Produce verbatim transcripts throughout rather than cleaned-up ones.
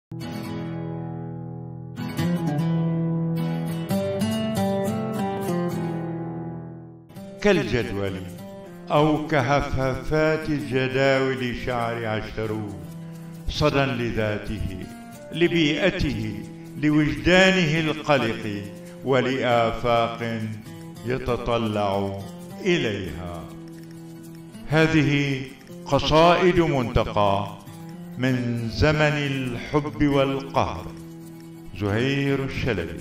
كالجدول أو كهفهفات جداول شعر عشتروت، صدى لذاته، لبيئته، لوجدانه القلق، ولآفاق يتطلع إليها. هذه قصائد منتقى من زمن الحب والقهر. زهير الشلبي.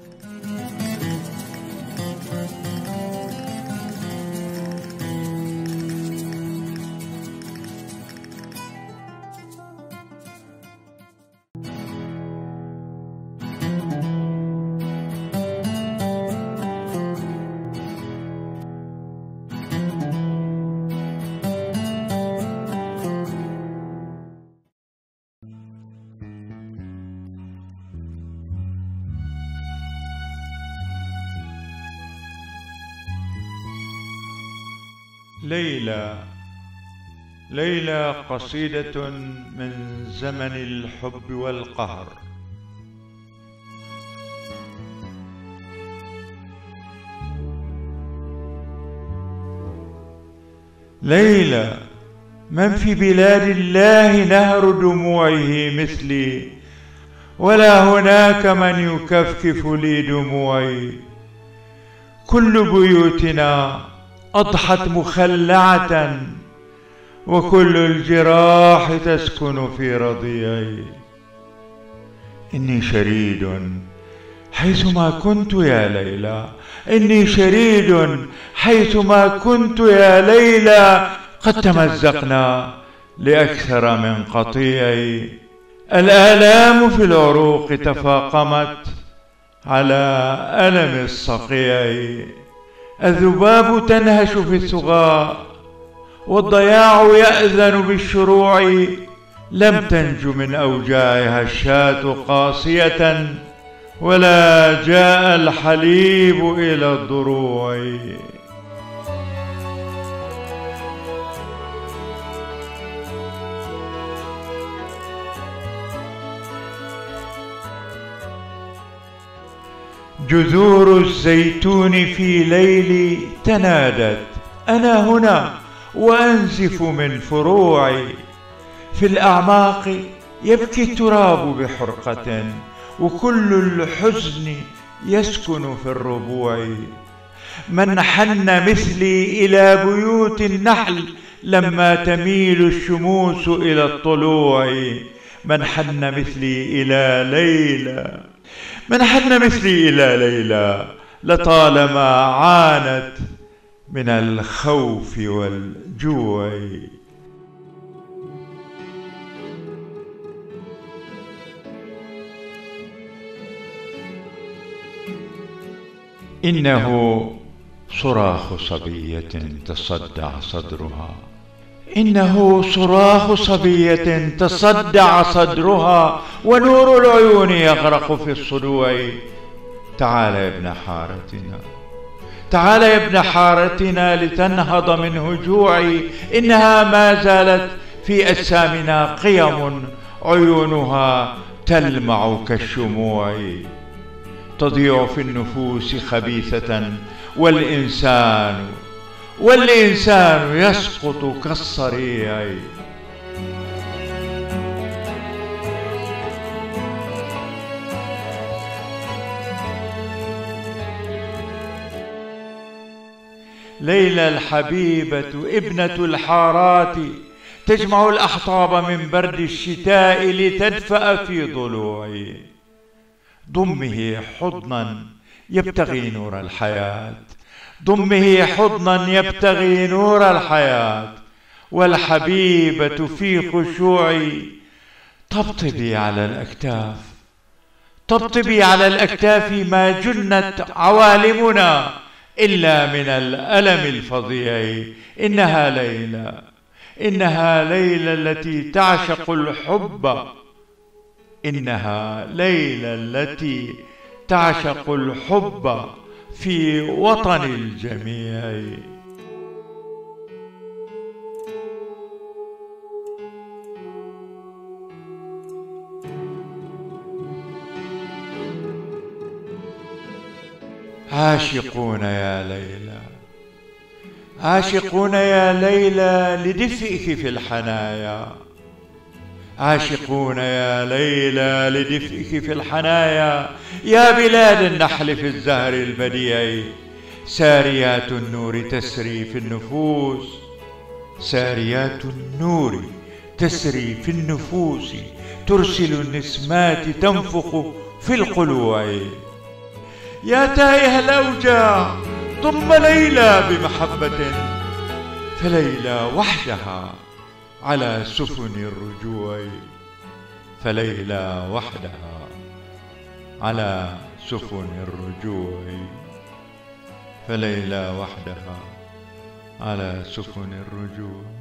ليلى. ليلى قصيدة من زمن الحب والقهر. ليلى، من في بلاد الله نهر دموعه مثلي، ولا هناك من يكفكف لي دموعي. كل بيوتنا أضحت مخلعة، وكل الجراح تسكن في رضيعي. إني شريد حيثما كنت يا ليلى، إني شريد حيثما كنت يا ليلى. قد تمزقنا لأكثر من قطيعي. الآلام في العروق تفاقمت على ألم الصقيع. الذباب تنهش في الثغاء، والضياع يأذن بالشروع. لم تنج من أوجاعها الشاة قاسية، ولا جاء الحليب إلى الضروع. جذور الزيتون في ليلي تنادت، أنا هنا وأنزف من فروعي. في الأعماق يبكي التراب بحرقة، وكل الحزن يسكن في الربوع. من حن مثلي إلى بيوت النحل لما تميل الشموس إلى الطلوع. من حن مثلي إلى ليلى، من حن مثلي إلى ليلى، لطالما عانت من الخوف والجوع. إنه صراخ صبية تصدع صدرها، إنه صراخ صبية تصدع صدرها، ونور العيون يغرق في الصدوع. تعال يا ابن حارتنا، تعال يا ابن حارتنا لتنهض من هجوعي. إنها ما زالت في أجسامنا قيم، عيونها تلمع كالشموع. تضيع في النفوس خبيثة، والإنسان والإنسان يسقط كالصريع. ليلى الحبيبة ابنة الحارات تجمع الأحطاب من برد الشتاء لتدفأ في ضلوعي. ضمه حضنا يبتغي نور الحياة، ضمه حضنا يبتغي نور الحياة. والحبيبة في خشوعي طبطبي على الأكتاف، طبطبي على الأكتاف. ما جنت عوالمنا إلا من الألم الفظيع. إنها ليلى، إنها ليلى التي تعشق الحب، إنها ليلى التي تعشق الحب في وطن الجميع. عاشقون يا ليلى، عاشقون يا ليلى لدفئك في الحنايا، عاشقون يا ليلى لدفئك في الحنايا، يا بلاد النحل في الزهر البديع، ساريات النور تسري في النفوس، ساريات النور تسري في النفوس، ترسل النسمات تنفخ في القلوع. يا تائه الأوجاع ضم ليلى بمحبة، فليلى وحدها على سفن الرجوع، فليلى وحدها على سفن الرجوع، فليلى وحدها على سفن الرجوع.